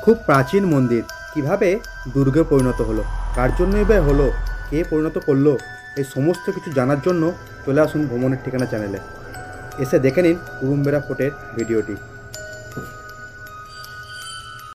খুব প্রাচীন মন্দির কিভাবে দুর্গে পরিণত হলো, কার জন্যই বা হলো, কে পরিণত করলো, এই সমস্ত কিছু জানার জন্য চলে আসুন ভ্রমণের ঠিকানা চ্যানেলে। এসে দেখে নিন কুরুমবেড়া ফোর্টের ভিডিওটি।